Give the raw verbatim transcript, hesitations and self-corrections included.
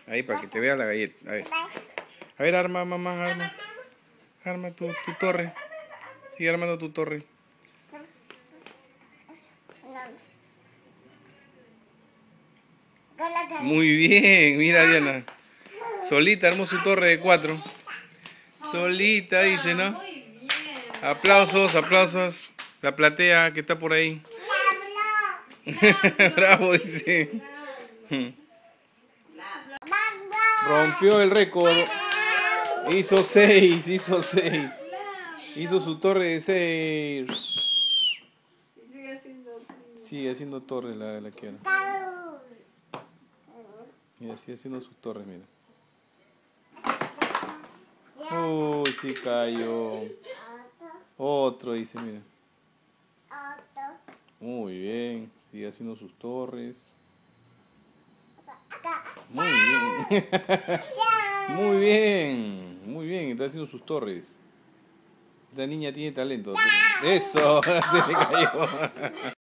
Ahí para que te vea la galleta. A ver, a ver, arma, mamá, arma. Arma tu, tu torre. Sigue armando tu torre. Muy bien, mira Diana. Solita armó su torre de cuatro. Solita dice, ¿no? Aplausos, aplausos. La platea que está por ahí. Bravo, dice. Rompió el récord. Hizo seis, hizo seis. Hizo su torre de seis. Sigue haciendo torre la, la Kiara. Mira, sigue haciendo sus torres, mira. Uy, sí cayó. Otro, dice, mira. Muy bien, sigue haciendo sus torres. Muy bien. Muy bien, muy bien, está haciendo sus torres. Esta niña tiene talento. Eso, se le cayó.